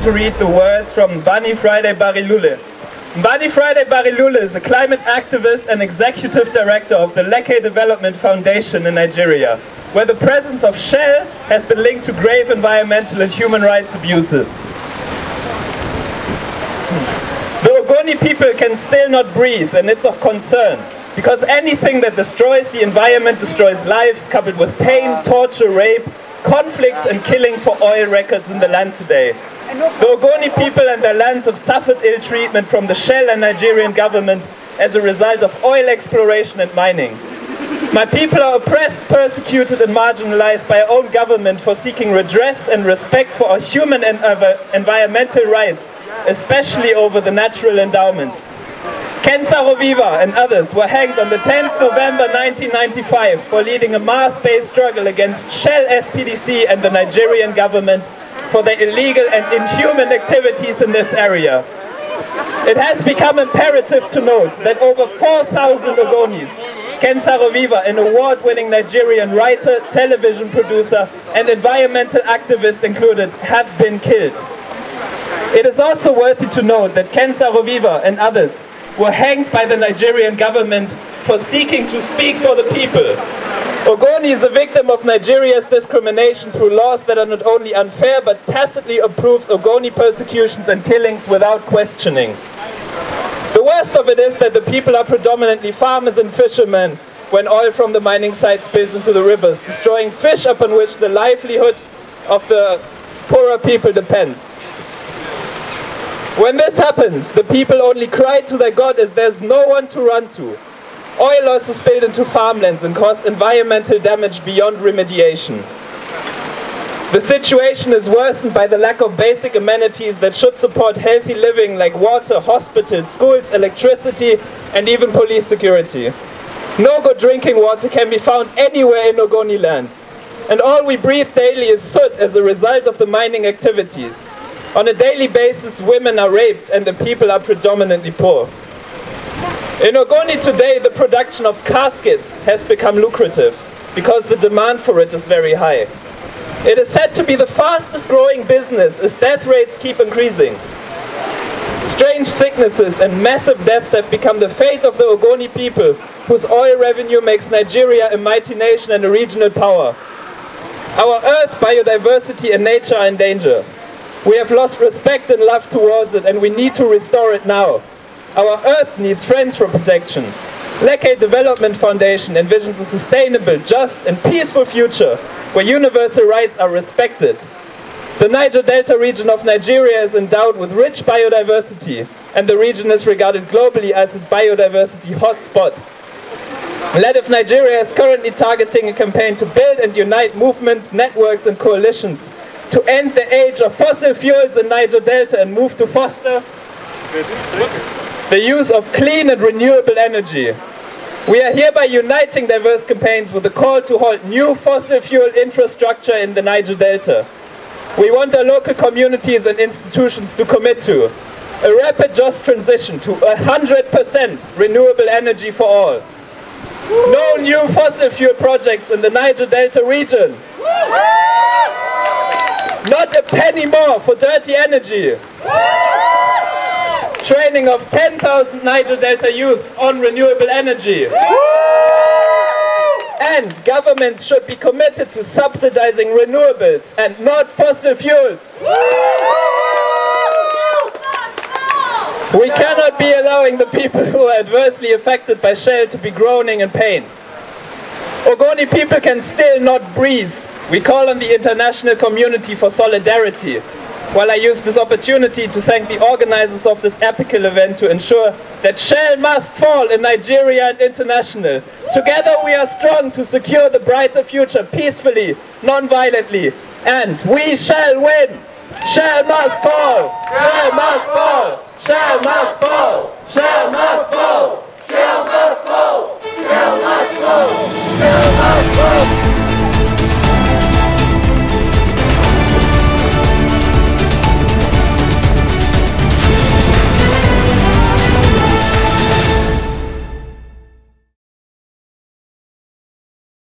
to read the words from Mbani Friday Barilule. Mbani Friday Barilule is a climate activist and executive director of the Lekki Development Foundation in Nigeria, where the presence of Shell has been linked to grave environmental and human rights abuses. The Ogoni people can still not breathe, and it's of concern, because anything that destroys the environment destroys lives, coupled with pain, torture, rape, conflicts and killing for oil records in the land today. The Ogoni people and their lands have suffered ill treatment from the Shell and Nigerian government as a result of oil exploration and mining. My people are oppressed, persecuted and marginalized by our own government for seeking redress and respect for our human and environmental rights, especially over the natural endowments. Ken Saro-Wiwa and others were hanged on the 10th November 1995 for leading a mass-based struggle against Shell SPDC and the Nigerian government for their illegal and inhuman activities in this area. It has become imperative to note that over 4,000 Ogonis, Ken Saro-Wiwa, an award-winning Nigerian writer, television producer and environmental activist included, have been killed. It is also worthy to note that Ken Saro-Wiwa and others were hanged by the Nigerian government for seeking to speak for the people. Ogoni is a victim of Nigeria's discrimination through laws that are not only unfair but tacitly approves Ogoni persecutions and killings without questioning. The worst of it is that the people are predominantly farmers and fishermen when oil from the mining site spills into the rivers, destroying fish upon which the livelihood of the poorer people depends. When this happens, the people only cry to their God as there's no one to run to. Oil also spilled into farmlands and caused environmental damage beyond remediation. The situation is worsened by the lack of basic amenities that should support healthy living like water, hospitals, schools, electricity and even police security. No good drinking water can be found anywhere in Ogoni land. And all we breathe daily is soot as a result of the mining activities. On a daily basis, women are raped and the people are predominantly poor. In Ogoni today, the production of caskets has become lucrative because the demand for it is very high. It is said to be the fastest growing business as death rates keep increasing. Strange sicknesses and massive deaths have become the fate of the Ogoni people, whose oil revenue makes Nigeria a mighty nation and a regional power. Our earth, biodiversity and nature are in danger. We have lost respect and love towards it and we need to restore it now. Our earth needs friends for protection. Lekki Development Foundation envisions a sustainable, just and peaceful future where universal rights are respected. The Niger Delta region of Nigeria is endowed with rich biodiversity and the region is regarded globally as a biodiversity hotspot. LEDF Nigeria is currently targeting a campaign to build and unite movements, networks and coalitions to end the age of fossil fuels in Niger Delta and move to foster the use of clean and renewable energy. We are hereby uniting diverse campaigns with a call to halt new fossil fuel infrastructure in the Niger Delta. We want our local communities and institutions to commit to a rapid just transition to 100% renewable energy for all. No new fossil fuel projects in the Niger Delta region. Not a penny more for dirty energy. Training of 10,000 Niger Delta youths on renewable energy. And governments should be committed to subsidizing renewables and not fossil fuels. We cannot be allowing the people who are adversely affected by Shell to be groaning in pain. Ogoni people can still not breathe. We call on the international community for solidarity. While I use this opportunity to thank the organizers of this epical event to ensure that Shell must fall in Nigeria and international. Together we are strong to secure the brighter future peacefully, non-violently, and we shall win! Shell must fall! Shell must fall! Shell must fall! Shell must fall! Shell must fall! Shell must fall! Shell must fall!